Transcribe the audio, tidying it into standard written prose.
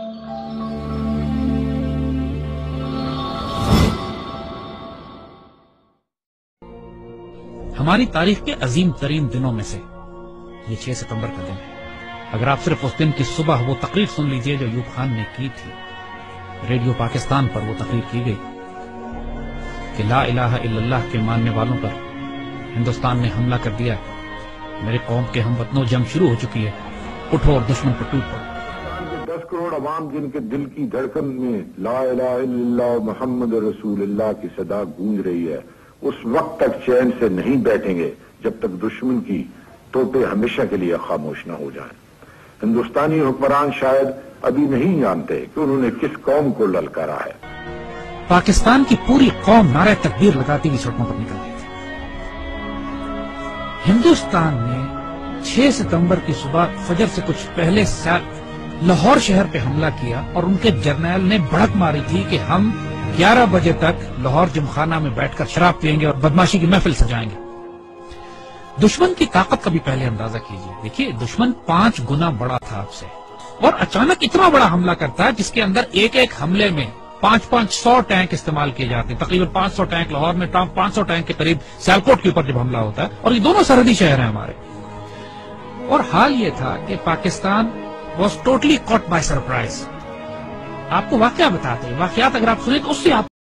ہماری تاریخ کے عظیم ترین دنوں میں سے یہ 6 ستمبر کا دن ہے۔ اگر آپ صرف اس دن کی صبح وہ تقریر سن لیجئے جو ایوب خان نے کی تھی، ریڈیو پاکستان پر وہ تقریر کی گئی کہ لا الہ الا اللہ کے ماننے والوں پر ہندوستان نے حملہ کر دیا، میرے قوم کے ہم وطنوں جنگ شروع ہو چکی ہے، اٹھو اور دشمن پر ٹوٹ پڑو۔ 10 کروڑ عوام جن کے دل کی دھڑکن میں لا الہ الا اللہ محمد رسول اللہ کی صدا گونج رہی ہے، اس وقت تک چین سے نہیں بیٹھیں گے جب تک دشمن کی توپیں ہمیشہ کے لیے خاموش نہ ہو جائیں۔ ہندوستانی حکمران شاید ابھی نہیں جانتے کہ انہوں نے کس قوم کو للکارا ہے۔ پاکستان کی پوری قوم نعرہ تکبیر لگاتی ہوئی سڑکوں پر نکل گئی تھی۔ ہندوستان نے 6 ستمبر کی صبح فجر سے کچھ پہلے لاہور شہر پہ حملہ کیا اور ان کے جرنیل نے بڑک ماری تھی کہ ہم 11 بجے تک لاہور جمخانہ میں بیٹھ کر شراب پئیں گے اور بدماشی کی محفل سجائیں گے۔ دشمن کی طاقت کا بھی پہلے اندازہ کیجیے۔ دیکھیے دشمن 5 گنا بڑا تھا آپ سے، اور اچانک اتنا بڑا حملہ کرتا ہے جس کے اندر ایک حملے میں 500 ٹینک استعمال کیے جاتے ہیں۔ تقریباً 500 ٹینک لاہور میں، 500 ٹینک کے قریب سیالکوٹ کے اوپر جب حملہ ہوتا ہے، اور یہ دونوں سرحدی شہر ہیں ہمارے۔ اور حال یہ تھا کہ Pakistan was totally caught by surprise. آپ کو واقعہ بتاتے ہیں، واقعات اگر آپ سنیں تو اس سے آپ